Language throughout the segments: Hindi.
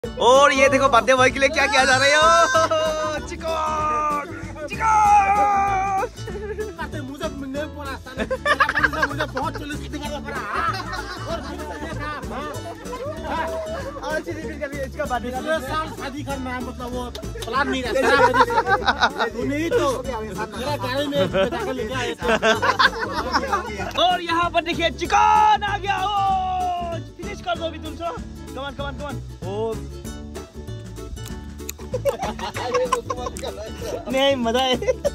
और ये देखो बर्थडे बॉय के लिए क्या किया जा रहा है। चिकन चिकन मुझे बहुत इसका शादी करना है, मतलब वो प्लान नहीं रहता नहीं तो मेरा गाड़ी में जाकर लेके आया था। और यहाँ पर देखिए चिकन आ गया। ओ फिनिश कर दो अभी तुम सो। कमान कमान कमान। ओ नहीं मजा है।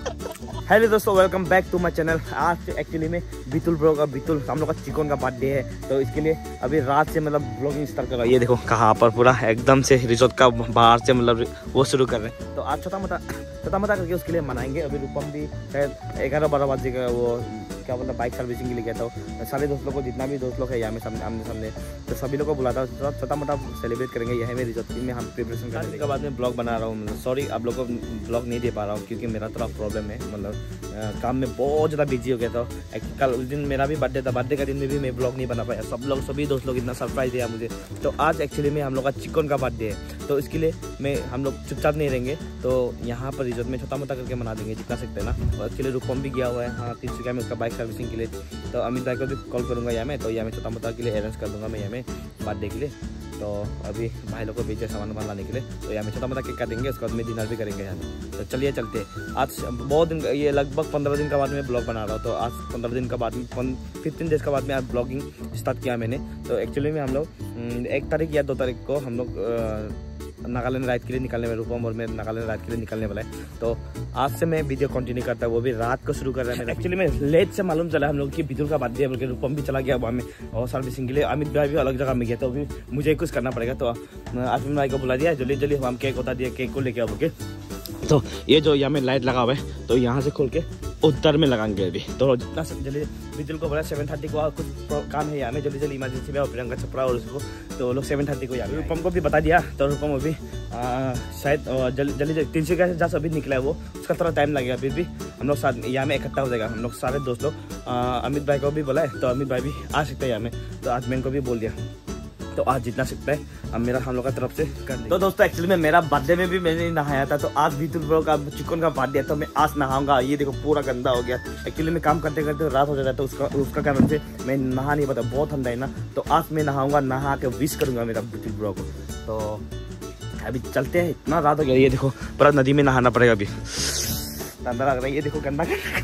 हेलो दोस्तों, welcome back to my channel. आज एक्चुअली में बितुल ब्रो का हम लोग का चिकन का बर्थडे है, तो इसके लिए अभी रात से मतलब ब्लॉगिंग स्टार्ट कर रहा है। ये देखो कहाँ पर पूरा एकदम से रिजोर्ट का बाहर से मतलब वो शुरू कर रहे हैं। तो आज छोटा मोटा करके उसके लिए मनाएंगे। अभी रूपम भी शायद 11-12 बजे का वो क्या मतलब बाइक सर्विसिंग के लिए गया था। सारे दोस्त लोग को, जितना भी दोस्त लोग है यहाँ में सामने तो सभी लोग को बुलाता है। छोटा मोटा सेलिब्रेट करेंगे यहाँ में रिजोर्ट में। हम प्रिपरेशन करने के बाद में ब्लॉग बना रहा हूँ। सॉरी आप लोग को ब्लॉग नहीं दे पा रहा हूँ क्योंकि मेरा थोड़ा प्रॉब्लम है, मतलब काम में बहुत ज़्यादा बिजी हो गया था। कल उस दिन मेरा भी बर्थडे था, बर्थडे का दिन में भी मैं ब्लॉग नहीं बना पाया। सभी दोस्त लोग इतना सरप्राइज दिया मुझे। तो आज एक्चुअली में हम लोग का चिकन का बर्थडे है, तो इसके लिए हम लोग चुपचाप नहीं रहेंगे। तो यहाँ पर रिजोर्ट में छोटा मोटा करके मना देंगे जितना सकते हैं ना। और एक्चुअली रूपम भी गया हुआ है हाँ 30 में उसका बाइक सर्विसिंग के लिए। तो अमित भाई को भी कॉल करूँगा यहाँ में, तो यहाँ में छोटा मोटा के लिए अरेंज कर दूँगा मैं यहाँ में बर्थडे के लिए। तो अभी भाई लोग को भेजे सामान लाने के लिए, तो यहाँ में छोटा मोटा केक काटेंगे, उसके बाद में डिनर भी करेंगे यहाँ में। तो चलिए चलते हैं। आज बहुत दिन, ये लगभग 15 दिन का बाद में ब्लॉग बना रहा हूँ। तो आज 15 दिन का बाद में 15 डेज का बाद में आज ब्लॉगिंग स्टार्ट किया मैंने। तो एक्चुअली में हम लोग 1 तारीख या 2 तारीख को हम लोग नागालैंड राइड के लिए निकलने में, रूपम और मैं नागालैंड राइड के लिए निकलने वाला है। तो आज से मैं वीडियो कंटिन्यू करता हूँ, वो भी रात को शुरू कर रहा है। एक्चुअली में लेट से मालूम चला हम लोग की बितुल का बर्थडे है, बल्कि रूपम भी चला गया वहाँ में और सर्विसिंग के लिए। अमित भाई भी अलग जगह में गया, तो अभी मुझे कुछ करना पड़ेगा। तो अमित भाई को बुला दिया, जल्दी हम केक होता दिया, केक को लेके आओ के। तो ये जो यहाँ में लाइट लगा हुआ है, तो यहाँ से खोल के उत्तर में लगाएंगे अभी। तो जितना जल्दी बितुल को बोला 7:30 को कुछ काम है यहाँ में, जल्दी इमरजेंसी में प्रियंका चोपड़ा और उसको, तो लोग 7:30 को यहाँ रूपम को भी बता दिया। तो रूपम अभी शायद जल्दी 300 का जहाँ अभी निकला है वो, उसका थोड़ा टाइम लगेगा। फिर भी हम लोग साथ यहाँ में इकट्ठा हो जाएगा, हम लोग सारे दोस्त लोग। अमित भाई को भी बोला है, तो अमित भाई भी आ सकते हैं यहाँ में। तो आज मैंने को भी बोल दिया, तो आज जितना सकता है अब हम लोग का तरफ से कर देंगे। तो दोस्तों एक्चुअली में मेरा बर्थडे में भी मैंने नहाया था, तो आज बितुल ब्रो का चिकन का बर्थडे है, तो मैं आज नहाऊंगा। ये देखो पूरा गंदा हो गया। एक्चुअली में काम करते करते रात हो जाता है, तो उसका कारण से मैं नहा नहीं पाता, बहुत ठंडा है ना। तो आज मैं नहाऊंगा, नहा के विश करूंगा मेरा बितुल ब्रो को। तो अभी चलते हैं, इतना रात हो गया। ये देखो पूरा नदी में नहाना पड़ेगा अभी, ठंडा लग रहा है। ये देखो गंदा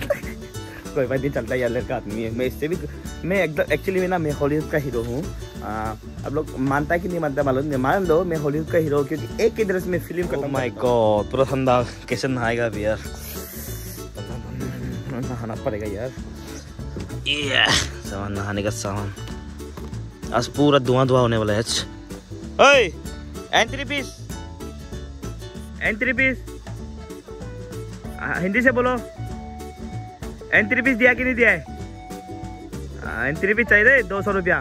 कोई बात नहीं, चलता है यार, लड़का आदमी है। मैं इससे भी एकदम एक्चुअली में ना मैं हॉलीवुड का हीरो हूँ। आप लोग मानता है कि नहीं मानता मालूम नहीं, मान लो मैं हॉलीवुड का हीरो, क्योंकि एक ही ड्रेस में फिल्म करता हूँ। माय गॉड पूरा ठंडा, कैसे नहाएगा अभी यार, नहाना पड़ेगा यार। ये सामान नहाने का सामान, आज पूरा धुआं होने वाला है। एंट्री पीस हिंदी से बोलो, एंट्री पीस दिया कि नहीं दिया है? एंट्री पीस चाहिए 200 रुपया।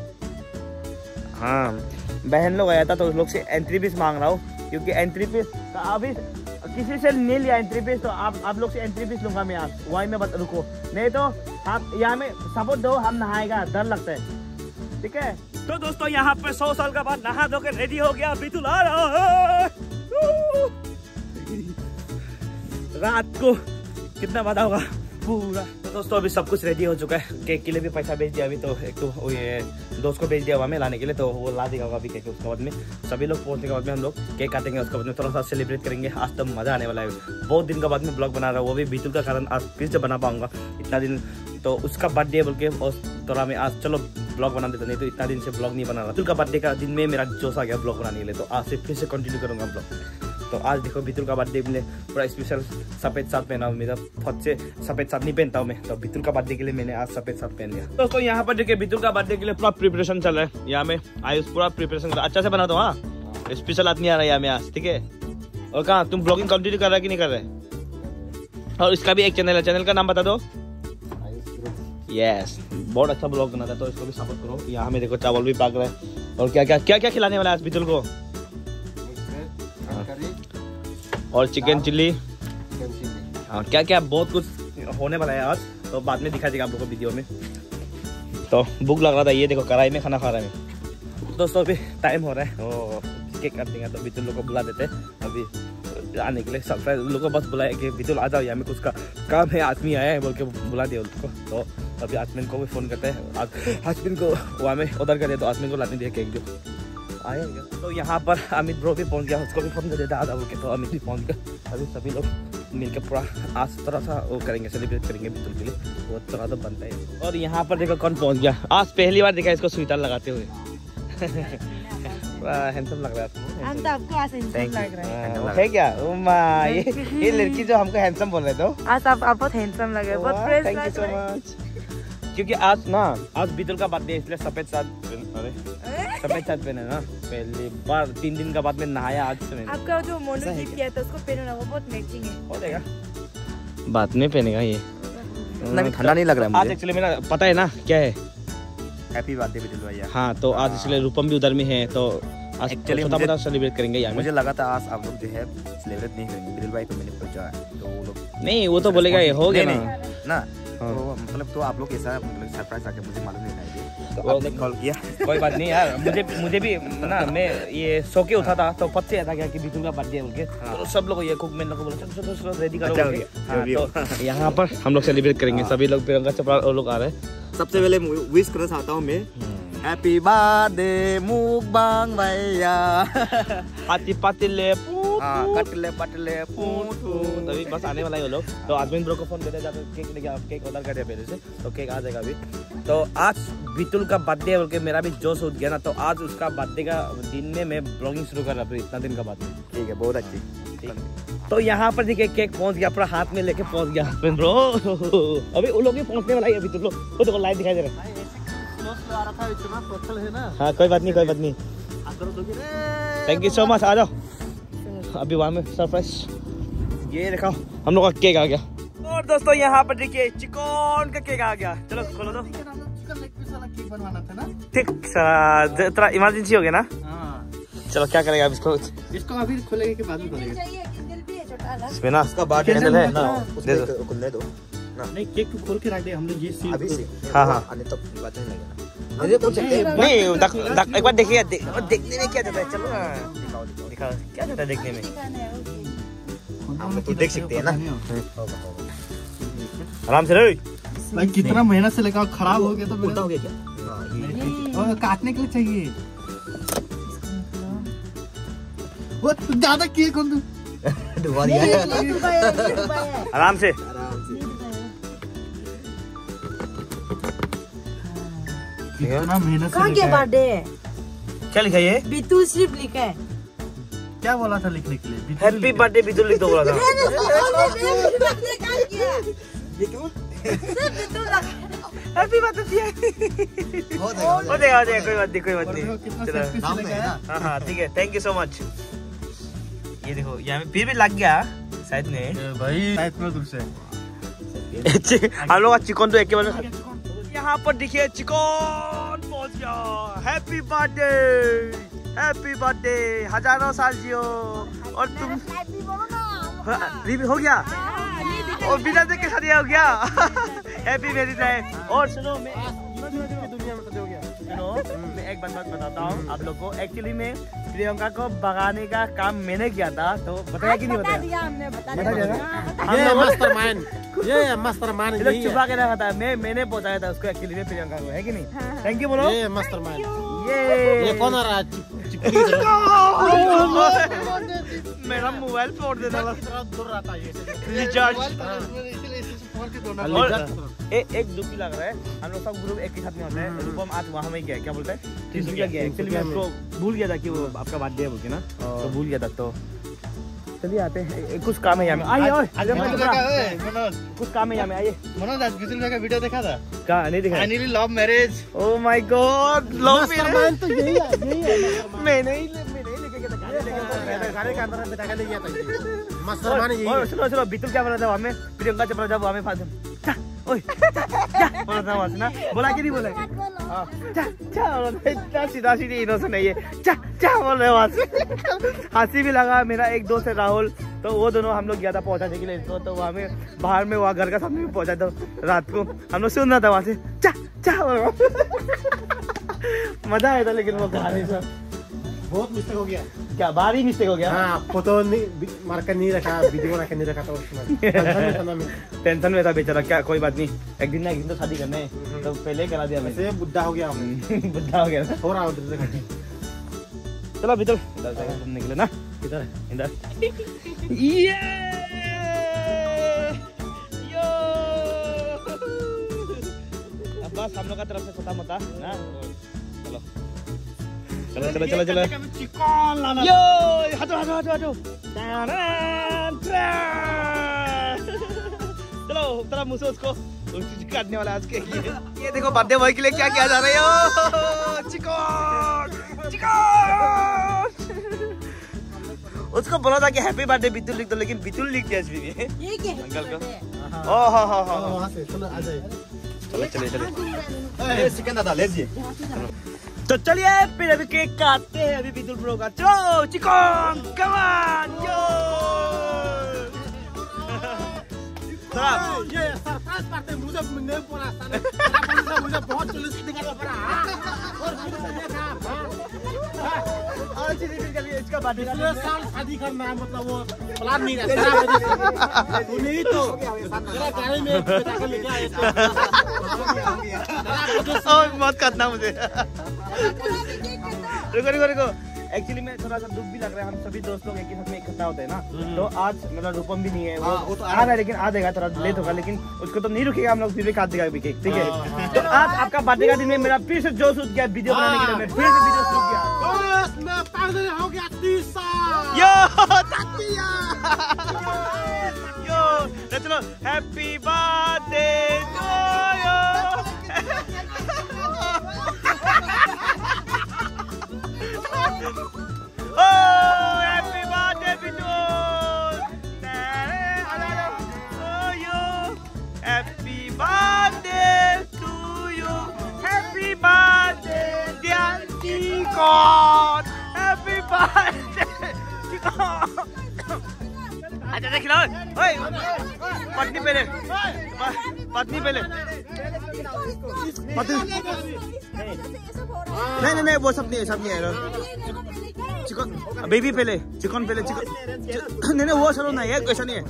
हाँ बहन लोग आया था, तो उस लोग से एंट्री पीस मांग रहा हूँ, क्योंकि एंट्री पीस अभी किसी से नहीं लिया एंट्री पीस, तो आप लोग से एंट्री पीस लूंगा मैं आज। वहीं में रुको, नहीं तो आप यहाँ में सपोर्ट दो, हम नहाएगा, डर लगता है, ठीक है? तो दोस्तों यहाँ पर 100 साल का बाद नहा धो के रेडी हो गया, बितुल आ रहा है। रात को कितना बजा होगा पूरा। तो दोस्तों अभी सब कुछ रेडी हो चुका है। केक के लिए भी पैसा भेज दिया अभी, तो एक तो ये दोस्त को भेज दिया वहाँ में लाने के लिए, तो वो ला देगा अभी केक। उसके बाद में सभी लोग पहुँचने के बाद में हम लोग केक काटेंगे, उसके बाद में थोड़ा सा सेलिब्रेट करेंगे। आज तो मज़ा आने वाला है। बहुत दिन के बाद में ब्लॉग बना रहा हूँ, वो भी बितुल का कारण आज फिर से बना पाऊंगा इतना दिन। तो उसका बर्थडे बोल के और थोड़ा मैं आज चलो ब्लॉग बना देता, नहीं तो इतना दिन से ब्लॉग नहीं बना रहा। बितुल का बर्थडे का दिन में मेरा जोश आ गया ब्लॉग बनाने के लिए, तो आज से फिर से कंटिन्यू करूँगा ब्लॉग। तो आज देखो बितुल का बर्थडे में पूरा स्पेशल सफ़ेद शर्ट पहना हूँ। मेरा फट से सफ़ेद शर्ट नहीं पहनता हूँ मैं, तो बितुल का बर्थडे के लिए मैंने आज सफ़ेद शर्ट पहन लिया। दोस्तों यहाँ पर देखिए बितुल का बर्थडे के लिए पूरा प्रिपरेशन चल रहा है। यहाँ में आयुष पूरा प्रिपरेशन अच्छा से बना दो। हाँ स्पेशल आदमी आ रहा है यहाँ में आज, ठीक है? और कहाँ तुम ब्लॉगिंग कंटिन्यू कर रहा है कि नहीं कर रहे? और इसका भी एक चैनल है, चैनल का नाम बता दो। यस बहुत अच्छा ब्लॉग बनाता है, तो इसको भी सपोर्ट करो। यहाँ में देखो चावल भी पाक रहा है। और क्या खिलाने वाला है आज बितुल को? और चिकन चिल्ली, हाँ क्या बहुत कुछ होने वाला है आज, तो बाद में दिखा देगा आप लोगों को वीडियो में। तो भूख लग रहा था, ये देखो कढ़ाई में खाना खा रहा है मैं। दोस्तों अभी टाइम हो रहा है केक काट देंगे। तो बितुल लोग को बुला देते अभी आने के लिए। सरप्राइज लोग को बस बुलाया कि बितुल आ जाओ, यहाँ में कुछ का काम है, आदमी आया है बोल के बुला दिया उनको। तो अभी आसमिन को भी फ़ोन करते हैं, आसमिन को वहाँ में ऑर्डर कर दिया, तो आसमिन को लाने दिया केक जो आएगा। तो यहाँ पर अमित ब्रो भी पहुँच गया, उसको भी फ़ोन कर देता आधा बोल के। तो अमित भी पहुँच गया। अभी सभी लोग मिलकर पूरा आज थोड़ा सा वो करेंगे, सेलिब्रेट करेंगे बितुल के लिए, वो थोड़ा सा बनता है। और यहाँ पर देखो कौन पहुँच गया। आज पहली बार देखा इसको स्वेटर लगाते हुए। हैंडसम लग रहा है। हम तो आपको आज हैंडसम लग रहा है क्या? ये लड़की जो हमको हैंडसम बोल रहे थे, आज आप बहुत हैंडसम लग रहे हो, बहुत फ्रेश थैंक यू लग सो रहे हो। मच। क्योंकि आज बितुल का बर्थडे, इसलिए सफेद शर्ट सफेद शर्ट पहने ना, पहली बार 3 दिन का बाद में नहाया आज से मैंने। आपका जो मोनोजीत किया था उसको पहनो ना, वो बहुत मैचिंग है। हो जाएगा, बाद में पहनेगा ये। इतना भी ठंडा नहीं लग रहा है आज मुझे। एक्चुअली मेरा पता है ना क्या है, हैप्पी बर्थडे बितुल भैया। हाँ तो आज इसलिए रूपम भी उधर में है, तो आज Actually छोटा मोटा सेलिब्रेट करेंगे यहाँ में। मुझे लगा था आज आप लोग जो है सेलिब्रेट नहीं करेंगे, बितुल भाई को मैंने पूछा है तो वो लोग नहीं, वो तो बोलेगा ये हो गया नहीं, ना। नहीं, ना तो मतलब तो आप लोग ऐसा मतलब सरप्राइज आके मुझे मालूम नहीं था, तो आपने कॉल किया। कोई बात नहीं यार, मुझे भी ना, मैं ये सो के उठा था तो पता चला था क्या कि बितुल का बर्थडे बोल के। तो सब लोग ये कुक मैन लोग बोला चलो रेडी करो। अच्छा हो गया। हाँ, तो यहाँ पर हम लोग सेलिब्रेट करेंगे, सभी लोग तिरंगा चपड़ा लोग आ रहे हैं। सबसे पहले विश करना चाहता हूँ मैं, हैप्पी बर्थडे मुकबांग भैया। हाथी पातिले कटले पटले तभी बस आने वाला है वो लोग। तो आदमी ब्रो को फोन करते जाकर केक लेके, केक ऑर्डर कर दिया पहले से, तो केक आ जाएगा अभी। तो आज बितुल का बर्थडे बोल के मेरा भी जोश उठ गया ना, तो आज उसका बर्थडे का दिन में मैं ब्लॉगिंग शुरू कर रहा था इतना दिन का बाद में। ठीक है, बहुत अच्छी। तो यहाँ पर देखिए केक पहुंच गया, पूरा हाथ में लेके पहुंच गया ब्रो। अभी वो लोग भी पहुंचने वाला है अभी। तुम लोग वो देखो लाइट दिखाई दे रहा है। हाँ कोई बात नहीं, कोई बात नहीं। थैंक यू सो मच, आ जाओ। अभी वहाँ में सरप्राइज ये दिखाओ, हम लोग का केक आ गया। और दोस्तों यहाँ पर देखिए चिकन का केक आ गया। चलो खोलो दो। ठीक थोड़ा इमरजेंसी हो गया ना। चलो क्या करेगा अब इसको अभी खोलेंगे कि बाद में खोलेंगे? इसमें ना उसका बाकी कैंडल है ना, दे दो। खुलने दो ना। नहीं, केक को खोल के रख दे, हम लोग ये सील अभी से। हाँ हाँ आने तक बात नहीं लगेगा। मुझे पूछ सकते हैं नहीं, एक बार देखिए, देखने में क्या जाता है। चलो ना दिखाओ क्या जाता है देखने में। हम लोग तो देख सकते हैं ना। आराम से रे। भाई कितना मेहनत से लगा, खराब हो गया तो उल्टा हो गया क्या? और काटने के लिए चाहिए वो ज्यादा केक हो तू। डुबा दिया। आराम से। कितना मेहनत कहाँ से के लिखा है। बर्थडे है? क्या लिखा ये? बितुल सिर्फ लिखा है। क्या बोला था लिखने के लिए? हैप्पी बर्थडे बितुल लिख दो बोला था। हैप्पी बर्थडे हो जाएगा, हो जाएगा, कोई बात नहीं, कोई बात नहीं। कितना चलो सेल्फी नाम से में लगा है है। ना। हाँ हाँ ठीक है, थैंक यू सो मच। ये देखो यहाँ में फिर भी लग गया शायद ने। भाई इतना दूर से हम लोग चिकन तो एक के बाद यहाँ पर देखिए चिकन पहुंच गया। हैप्पी बर्थडे, हजारों साल जियो। और तुम रिव्यू हो गया और बिना देख के शादी हो गया। Happy marriage life. और सुनो मैं एक बात बताता हूँ आप लोग को। एक्चुअली में प्रियंका को भगाने का काम मैंने किया था, तो बताया कि नहीं बताया? हमने बता बता दिया ना? ये मास्टरमाइंड, ये मास्टरमाइंड ये लोग छुपा के रखा था, मैंने पहुंचाया था उसको एक्चुअली में प्रियंका को, है कि नहीं? थैंक यू बोलो। ये मास्टरमाइंड। ये कौन आ रहा है? मेरा मोबाइल फोड़ देना दूर रहता है ये। रिचार्ज। और एक दुखी लग रहा है, हम लोग सब ग्रुप एक ही साथ में होता है। रूपम आज वहाँ में गया, क्या बोलते हैं, तिनसुकिया गया। एक्चुअली मैं उसको भूल गया था कि वो आपका बर्थडे है बोल के ना, तो भूल गया था। तो चलिए आते हैं, कुछ काम है यहाँ में। आइए कुछ काम है यहाँ में, आइए। मनोज आज बितुल भाई का वीडियो देखा था? कहाँ नहीं दिखा? Finally love marriage. Oh my god, love marriage. तो यही है। मैंने ही लेके गया था, गाड़ी के अंदर बिठा के ले गया था। मास्टरमाइंड यही है। सुनो बितुल क्या बोला था वहाँ में, प्रियंका चपड़ा जब वहाँ में फांस बोला था वहाँ से ना, बोला कि नहीं बोला? इतना सीधा सीधी इनोसेंट है ये, बोल रहे वहाँ से। हंसी भी लगा। मेरा एक दोस्त है राहुल, तो वो दोनों हम लोग गया था पहुँचाने के लिए इसको, तो वहाँ में बाहर में वहाँ घर का सामने में पहुँचा था रात को। हम लोग सुन रहा था वहाँ से मजा आया था, लेकिन वो गाने से बहुत मिस्टेक हो गया। क्या बाहरी मिस्टेक हो गया? हाँ, फोटो नहीं मार्कर नहीं रखा, वीडियो रखा नहीं रखा, तो उसमें टेंशन में था बेचारा। क्या कोई बात नहीं, एक दिन ना एक दिन तो शादी करना है, तो पहले ही करा दिया मैंने। वैसे बुढ़ा हो गया हूँ, बुढ़ा हो गया ना। हो रहा उधर से। चलो अभी तो घूमने के लिए ना, इधर इधर। ये यो अब बस हम लोग का तरफ से छोटा मोटा ना। चलो चलो चलो चलो चलो चिकन लाना। यो हटो हटो हटो हटो। चलो तरह मुझसे उसको काटने वाला आज के ये देखो बर्थडे बॉय के लिए क्या किया जा रहा है। Chicken chicken. उसको बोला था कि हैप्पी बर्थडे बितुल लिख दो, लेकिन बितुल लिख दिया इसमें। ये क्या है? अंकल को ओह हाँ हाँ हाँ वहाँ से चलो आ जाए। चलो चलिए चलिए। चिकन दादा लीजिए। तो चलिए फिर अभी केक काटते हैं अभी बितुल ब्रो का। चलो चिकन कम ऑन यो। ये सरप्राइज पार्टी मुझे नहीं पड़ा, मुझे बहुत जुलूस निकालना पड़ा। इसका बर्थडे पिछले साल शादी करना है, मतलब वो प्लान नहीं रहता। नहीं तो मेरा गाड़ी में बैठा के लेके आए थे। मत काटना मुझे। रुको रुको रुको, एक्चुअली में थोड़ा सा दुख भी लग रहा है। हम सभी दोस्त लोग एक ही साथ में इकट्ठा होते हैं ना, तो आज मेरा रूपम भी नहीं है। वो तो आ रहा है लेकिन आ जाएगा, थोड़ा लेट होगा, लेकिन उसको तो नहीं रुकेगा। हम लोग फिर भी काट देगा केक, ठीक है। तो आज आपका बर्थडे का दिन में मेरा फिर से जोश उठ गया वीडियो बनाने के लिए। मैं फिर से वीडियो शुरू किया। बस मैं पागल हो गया 30 साल। यो तातिया यो चलो happy birthday to you. Oh, happy birthday, Bitul! Happy birthday to you! Happy birthday, dear Chikon! Happy birthday, Chikon! अच्छा देख लो, ओए पत्नी पहले, पत्नी पहले, पत्नी नहीं नहीं वो सब नहीं है चिकन बेबी पहले, चिकन पहले, चिकन नहीं नहीं वो चलो ना, ये ऐसा नहीं है।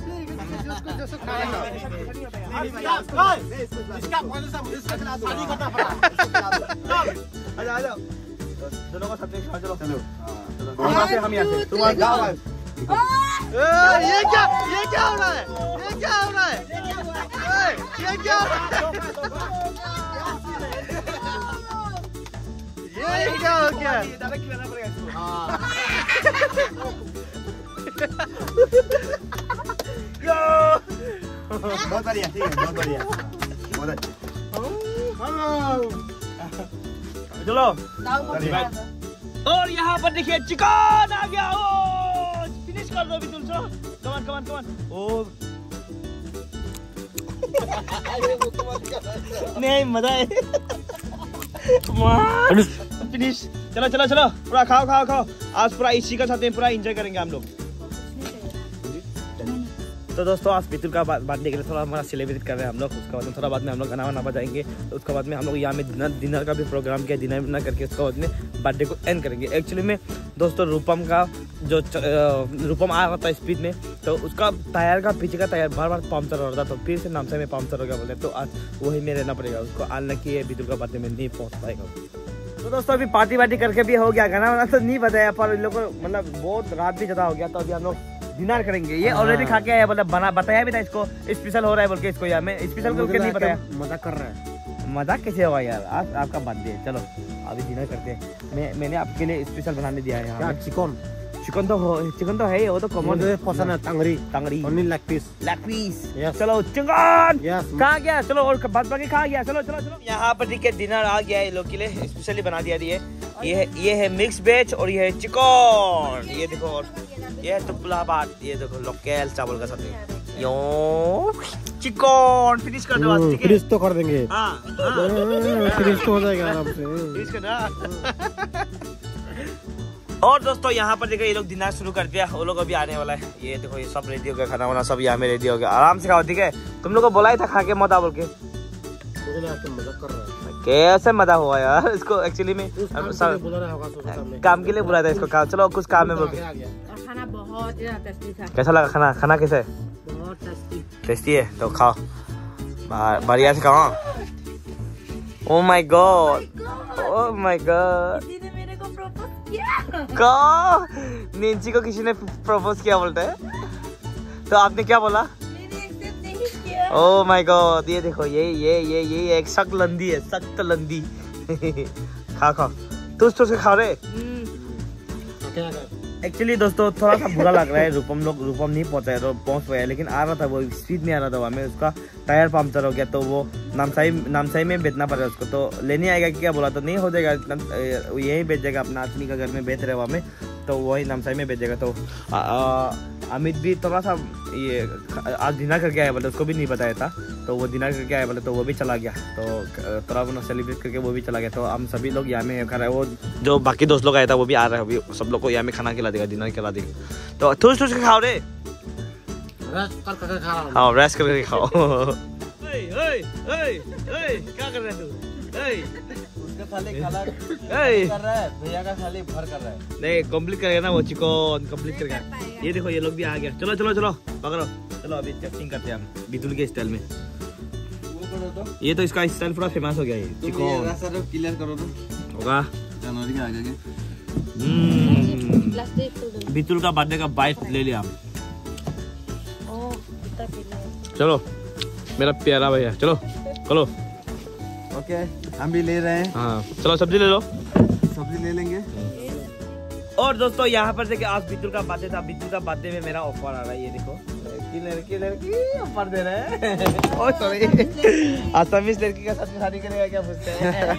आजा आजा दोनों को साथ में चलो चलो हम यहाँ से तुम जाओ। ये क्या हो रहा है? ये क्या हो रहा है? ये क्या हो रहा है? ये क्या हो गया? बहुत बढ़िया, ठीक है, बहुत बढ़िया, बहुत अच्छा। चलो और यहाँ पर देखिए चिकन आ गया। ओ फिनिश कर दो बिल्कुल, चलो कमान कमान कमान। ओ नहीं मजा है। फिनिश। चलो चलो चलो पूरा खाओ खाओ खाओ। आज पूरा इसी के साथ पूरा एंजॉय करेंगे हम लोग। तो दोस्तों आज बितुल का बर्थडे के लिए थोड़ा हमारा सेलिब्रेट कर रहे हैं हम लोग। उसके बाद में थोड़ा बाद में हम लोग गाना वाना बजाएंगे। तो उसके बाद में हम लोग यहाँ में डिनर का भी प्रोग्राम किया। डिनर ना करके उसके बाद में बर्थडे को एंड करेंगे। एक्चुअली में दोस्तों रूपम का जो रूपम आ रहा था स्पीड में, तो उसका टायर का पीछे का टायर बार बार पंचर हो रहा था। तो फिर से नामसाई में पंचर हो गया बोले, तो आज वही में रहना पड़ेगा उसको। आज न कि बितुल का बर्थडे में नहीं पहुँच पाएगा। तो दोस्तों अभी पार्टी वार्टी करके भी हो गया, गाना वाना तो नहीं बताया, पर इन लोग को मतलब बहुत रात भी ज़्यादा हो गया। तो अभी हम लोग डिनर करेंगे। ये ऑलरेडी खा के आया, मतलब बना बताया भी था इसको स्पेशल हो रहा है बोल के। इसको यार मैं स्पेशल करके नहीं बताया। मजाक कर रहा है। मजाक कैसे होगा यार, आज आपका बर्थडे है। चलो अभी डिनर करते हैं। मैंने आपके लिए स्पेशल बनाने दिया है यहाँ। चिकन चिकन तो है, वो तो कॉमन मुझे पसंद है। टांगरी ओनली लेग पीस। चलो चिकन Yes. कहाँ गया? चलो और बाद बाकी कहाँ गया? चलो चलो चलो यहाँ पर ठीक है डिनर आ गया है। लोग के लिए स्पेशली बना दिया है। ये है मिक्स वेज और ये है चिकन। ये देखो, और ये है टुकला भात। ये देखो लोकल चावल का साथ यो चिकन। फिनिश कर दो आज, ठीक है? फिनिश तो कर देंगे। हाँ फिनिश तो हो जाएगा आराम से। फिनिश कर दो। और दोस्तों यहाँ पर देखो ये लोग डिनर शुरू कर दिया। वो लोग अभी आने वाला है। ये देखो ये सब रेडी हो गया, खाना वाना सब यहाँ में रेडी हो गया। आराम से खाओ, ठीक है? तुम लोग को बोला ही था खा के मत आ बोल के। मजाक कर रहा है। कैसे मजा हुआ यार इसको एक्चुअली में बोला रहा होगा सुबह सामने। काम के लिए बुलाया था इसको काम। चलो कुछ काम है बोल के। आ गया। और खाना बहुत ही टेस्टी था। कैसा लगा खाना? खाना कैसा है? बहुत टेस्टी। टेस्टी है तो खाओ बढ़िया से खाओ। Oh my god, oh my god. किसी ने मेरे को प्रपोज किया। कौन? निंची को किसी ने प्रपोज किया बोलते हैं, तो आपने क्या बोला? मैंने एक्सेप्ट नहीं किया। ओह माय गॉड, ये देखो ये एक सख्त लंदी है, सख्त लंदी। खा खाओ, तुझ से खा रहे। क्या कर? एक्चुअली दोस्तों थोड़ा सा बुरा लग रहा है, रूपम नहीं पहुंच पाया, लेकिन आ रहा था वो स्पीड में आ रहा था, हमें उसका टायर पंक्चर हो गया, तो वो नामसाई में बेचना पड़ा उसको, तो लेने आएगा क्या बोला, तो नहीं हो जाएगा इतना, यही बेच जाएगा अपना आदमी का घर में बेच रहे वहाँ में, तो वही नामसाई में बेचेगा। तो अमित भी थोड़ा सा ये आज डिनर करके आया बोले, उसको भी नहीं बताया था, तो वो डिनर करके आया बोले, तो वो भी चला गया, तो थोड़ा बहुत सेलिब्रेट करके वो भी चला गया। तो हम सभी लोग यहाँ में खा रहे हैं, वो जो बाकी दोस्त लोग आया था वो भी आ रहा है, अभी सब लोग को यहाँ में खाना खिला देगा, डिनर खिला देगा। तो ठूस के खाओ रे, रेस्ट कर खा रहा हूं। हाँ रेस्ट करके खाओ। क्या कर रहे तू? उसका खाली खाना कर रहा है, भैया का खाली भर कर रहा है। नहीं कंप्लीट करेगा ना वो, चिकन कंप्लीट करेगा। ये देखो ये लोग भी आ गया, चलो चलो चलो पकड़ो, चलो अभी टेस्टिंग करते हैं हम बितुल के स्टाइल में। ये तो इसका स्टाइल पूरा फेमस हो गया, ये चिकन क्लियर करो तो होगा। जनवरी में आ जाएगा। बितुल का बर्थडे का बाइट ले लिया हम। चलो मेरा प्यारा भैया, चलो चलो। ओके हम भी ले रहे हैं। हाँ चलो सब्जी ले लो, सब्जी ले लेंगे। और दोस्तों यहाँ पर देखिए आज बितुल का बर्थडे था, बितुल का बर्थडे में मेरा ऑफर आ रहा है, ये देखो लड़की ऑफर दे रहे हैं। ओह सॉरी, असमीज लड़की का साथ में शादी करेगा क्या पूछते हैं?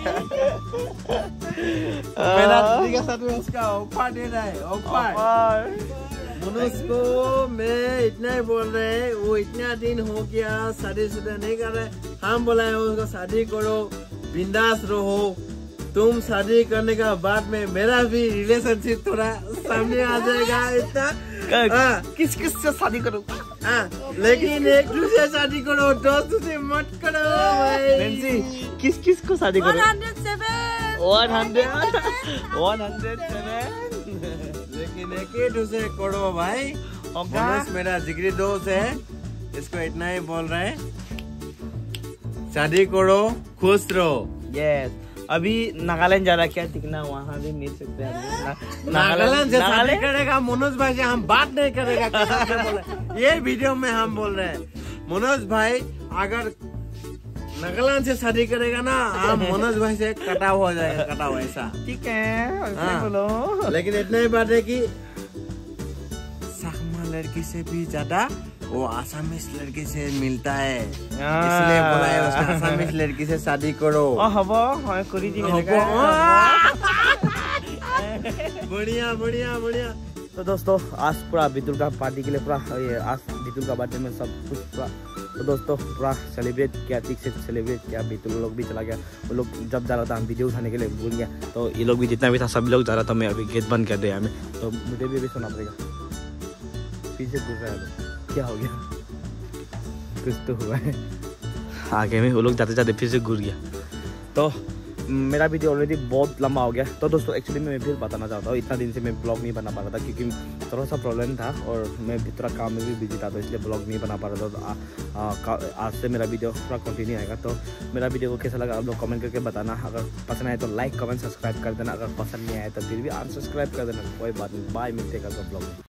मेरा लड़की का साथ में उसका ऑफर दे रहा है। ऑफर मनोज को मैं इतना ही बोल रहे हैं, वो इतना दिन हो गया शादी-शुदा नहीं कर रहे, हम बोला है उसको शादी करो, बिंदास रहो। तुम शादी करने का बाद में मेरा भी रिलेशनशिप थोड़ा सामने आ जाएगा। इतना किस से शादी करो? लेकिन एक दूसरे शादी करो, दोस्त से मत करो भाई। किस को शादी करो? 107। 107। लेकिन एक ही दूसरे करो भाई। मनोज मेरा जिगरी दोस्त है, इसको इतना ही बोल रहे हैं, शादी करो, खुश रहो। यस, अभी नागालैंड जा रहा है, क्या दिखना वहाँ भी मिल सकते हैं। नागालैंड से शादी करेगा मनोज भाई से हम बात नहीं करेगा, कसम से बोल रहे। ये वीडियो में हम बोल रहे हैं मनोज भाई अगर नागालैंड से शादी करेगा ना, हम मनोज भाई से कटा हो जाएगा, कटा हुआ ऐसा। ठीक है बोलो। लेकिन इतना ही बात है कि साकमा लड़की से भी ज्यादा वो आसामीज लड़की से मिलता है, इसलिए बोला है उसने आसामीज लड़की से शादी करो। बढ़िया बढ़िया बढ़िया। तो दोस्तों आज पूरा बितुल का पार्टी के लिए पूरा ये आज बितुल का बर्थडे में सब कुछ पूरा, तो दोस्तों पूरा सेलिब्रेट किया, ठीक से सेलिब्रेट किया। बितुल लोग भी चला गया, वो लोग जब जा रहा था हम वीडियो उठाने के लिए भूल गया, तो ये लोग भी जितना भी था सभी लोग जा रहा था। मैं अभी गेट बंद कर दिया हमें, तो मुझे भी अभी सुना पड़ेगा। पीछे घुस रहा है, क्या हो गया? कुछ तो हुआ है आगे में, वो लोग जाते जाते फिर से घुस गया। तो मेरा वीडियो ऑलरेडी बहुत लंबा हो गया। तो दोस्तों एक्चुअली मैं फिर बताना चाहता हूँ, इतना दिन से मैं ब्लॉग नहीं बना पा रहा था क्योंकि थोड़ा सा प्रॉब्लम था और मैं थोड़ा काम में भी बिजी था, तो इसलिए ब्लॉग नहीं बना पा रहा था। तो आज से मेरा वीडियो पूरा कंटिन्यू आएगा। तो मेरा वीडियो को कैसा लगा आप लोग कमेंट करके बताना। अगर पसंद आए तो लाइक कमेंट सब्सक्राइब कर देना, अगर पसंद नहीं आए तो फिर भी अनसब्सक्राइब कर देना, कोई बात नहीं। बाय, मिलते हैं कल का ब्लॉग में।